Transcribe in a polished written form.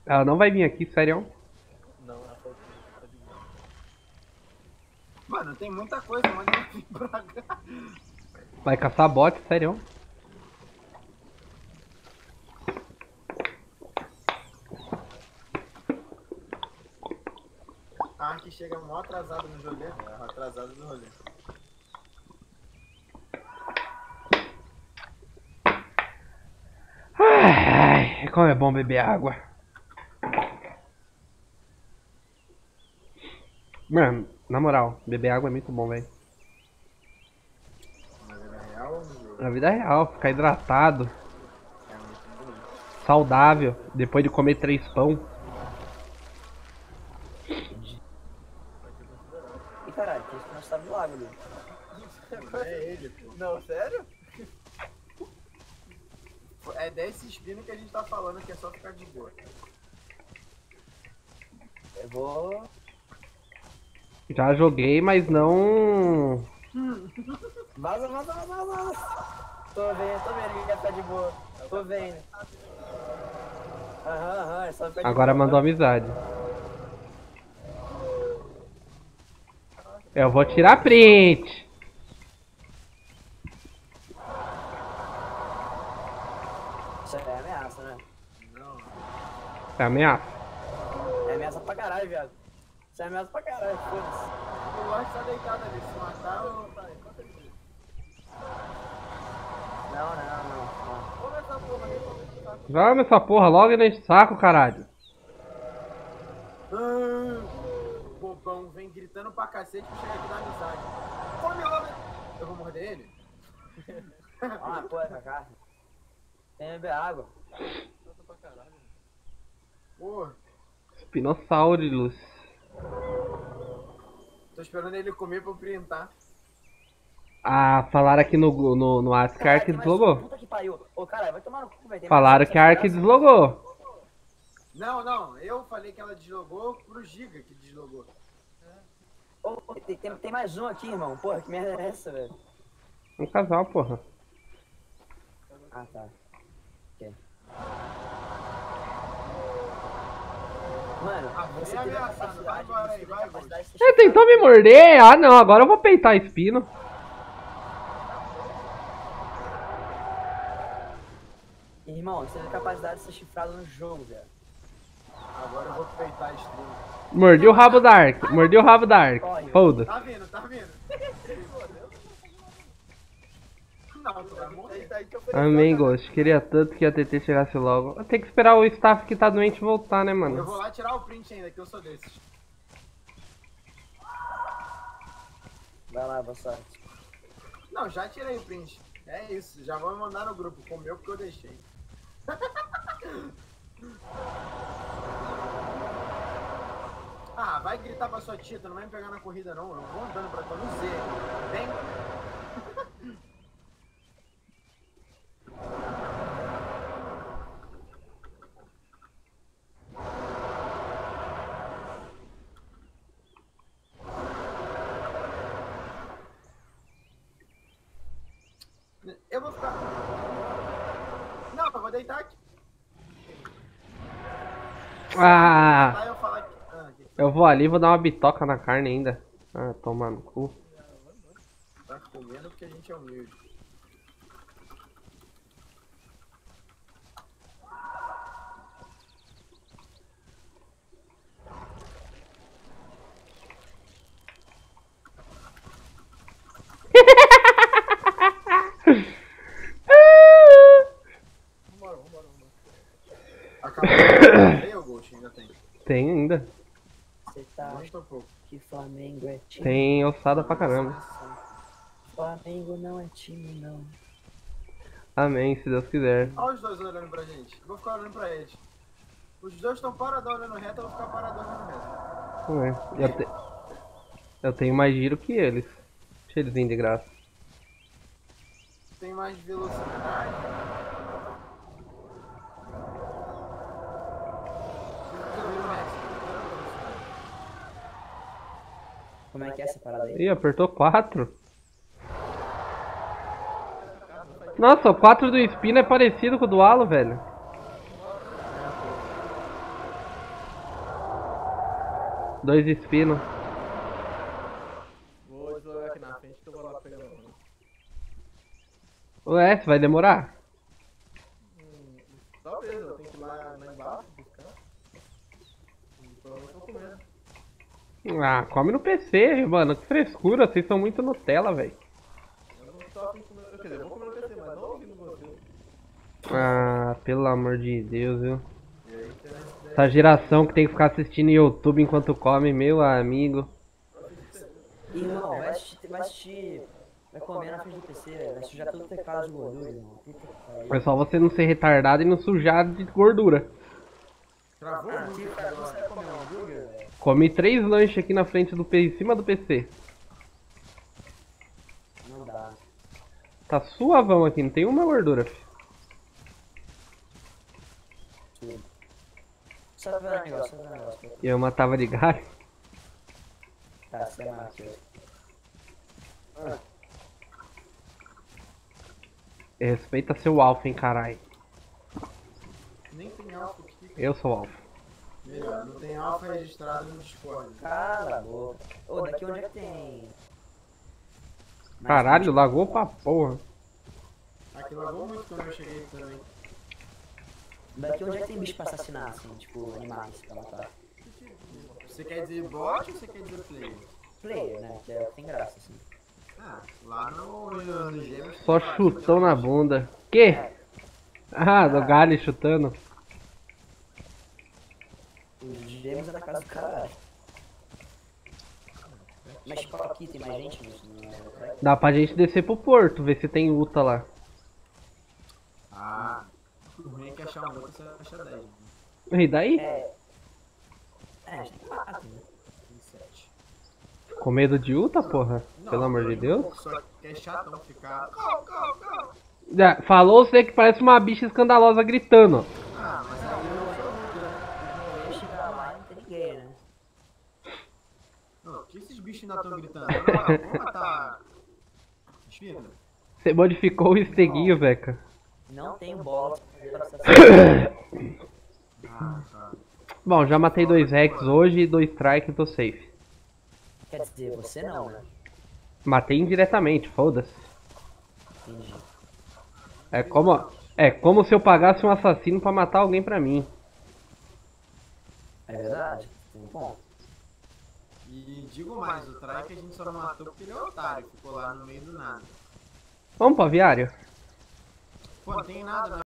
Ela não vai vir aqui, sério. Não, ela falou que tá de boa. Mano, tem muita coisa, mas não vim pra cá. Vai caçar bot, sério. A Ark chega mó atrasado no rolê. Atrasado no rolê. Ai, como é bom beber água. Mano, na moral, beber água é muito bom, velho. Na vida real ou no jogo? Na vida real, ficar hidratado, É muito bonito. saudável, depois de comer 3 pão. Ih, caralho, que isso nós tá no lago ali. É ele, pô. Não, sério? É desse espino que a gente tá falando que é só ficar de boa. Eu vou... Já joguei, mas não... Vaza, vaza, vaza, vaza. Tô vendo, ele já tá de boa. Tô vendo. Aham, é só ficar de Agora boa. mandou amizade. Eu vou tirar print. Isso é ameaça, né? Não. É ameaça. É ameaça pra caralho, viado. Isso é ameaça pra caralho, foda-se. O Lorde tá deitado ali. Se matar, eu... Não. Vamos essa porra ali, vamos ver se tá. Joga essa porra logo e nesse saco, caralho. Bobão, vem gritando pra cacete pra chegar aqui da amizade. Come logo! Eu vou morder ele? Ah, porra, pra cá. Tem que beber água. Tanto pra caralho. Porra, Espinossaurilos. tô esperando ele comer pra eu printar. Ah, falaram aqui no Ask que a Ark tem mais deslogou. um, puta que pariu. Ô, caralho, vai tomar no cu, velho. Tem Falaram mais um, que a Ark essa desgraça. deslogou. Não, eu falei que ela deslogou pro Giga que deslogou. Ô, tem mais um aqui, irmão. Porra, que merda é essa, velho? Um casal, porra. Ah, tá. Ok. Mano, você vem teve a ameaçando, vai capacidade, embora você aí, teve a vai, capacidade de ter Ele tentou chutado- me morder? Ah, não, agora eu vou peitar espino. Irmão, você teve a capacidade de ser chifrado no jogo, velho. Agora eu vou peitar a stream. Mordi o rabo da Ark. Mordi o rabo da Ark. Foda-se. Tá vindo. Não, tu vai morrer. Amém, Ghost. Queria tanto que a TT chegasse logo. Eu tenho que esperar o staff que tá doente voltar, né, Eu mano? vou lá tirar o print ainda, que eu sou desses. Vai lá, boa sorte. Não, já tirei o print. É isso, já vou mandar no grupo. Comeu porque eu deixei. Ah, vai gritar pra sua tia, tu não vai me pegar na corrida não. Eu vou andando pra tua no Z. Vem. Eu vou ficar. Não, eu vou deitar aqui. Ah, Tá, eu falar que. eu vou ali e vou dar uma bitoca na carne ainda. Ah, toma no cu. Tá comendo porque a gente é humilde. Vambora. Acabou. Tem o Ghost, ainda tem. Tem ainda. Você tá Gosta pouco. que Flamengo é time. Tem ossada pra caramba. Flamengo não é time, não. Amém, se Deus quiser. Olha os dois olhando pra gente. Eu vou ficar olhando pra eles. Os dois estão paradão olhando reto, eu vou ficar paradão olhando reto. Não é. Eu tenho mais giro que eles. Deixa eles virem de graça. Tem mais velocidade. Como é que é essa parada aí? Ih, apertou 4. Nossa, o 4 do Espino é parecido com o do Halo, velho. 2 espinos. Vou deslogar aqui na frente que eu vou lá pegar meu nome. Ué, você vai demorar? Talvez, eu tenho que ir lá embaixo buscar. Provavelmente eu vou comer. Ah, come no PC, mano. Que frescura, vocês são muito Nutella, velho. Eu não tô afim de comer. Quer dizer, eu vou comer no PC, mas não aqui no Godzilla. Ah, pelo amor de Deus, viu? E aí tem essa ideia. Essa geração que tem que ficar assistindo YouTube enquanto come, meu amigo. Irmão, vai comer na frente do PC, velho. Vai sujar todo o teclado de gordura, irmão. Puta que pariu. É só você não ser retardado e não sujar de gordura. Travou Ah, muito. cara, você vai comer um hambúrguer, velho? Comi 3 lanches aqui na frente do PC, em cima do PC. Não dá. Tá suavão aqui, não tem uma gordura, filho. Tudo. Só ver um negócio, E eu matava de galho. Tá, você é massa. Respeita seu alfa, hein, caralho. Nem tem alfa aqui. Eu sou alfa. Melhor, não tem alfa registrado no Discord. Cala a boca. Ô, daqui onde é que tem? Caralho, lagou pra porra. Aqui lagou muito quando eu cheguei também. Daqui onde é que tem bicho pra assassinar, assim, tipo, animais pra matar? Você quer dizer bot ou você quer dizer player? Player, né? Que é o que tem graça, assim. Ah, lá no Gêmeos. Só chutão na bunda. Que? Ah, do galho chutando. Os gêmeos é na casa do caralho. Mas tipo, aqui tem mais gente nisso, não é? Dá pra gente descer pro porto, ver se tem Uta lá. Ah, o ruim é que achar um outro você acha 10. Né? E daí? A gente tem 4, né? Tem 7. Com medo de Uta, porra? Não, Pelo amor de Deus. Só que é chatão ficar. Go! Já, falou você que parece uma bicha escandalosa gritando. Ah, mas aí Quando chegar lá não tem ninguém, né? Não, que esses bichos ainda estão gritando? Não, vamos matar. Espírito. Você modificou o esteguinho, Veca. Não tenho bola pra assassinar. Ah, tá. Bom, já matei 2 Rex hoje e 2 Strike, tô safe. Quer dizer, você não, né? Matei indiretamente, foda-se. Entendi. É como se eu pagasse um assassino pra matar alguém pra mim. É verdade? Tem um ponto. E digo mais, o Trike a gente só não matou porque ele é otário, ficou lá no meio do nada. Vamos pro aviário? Pô, não tem nada, né?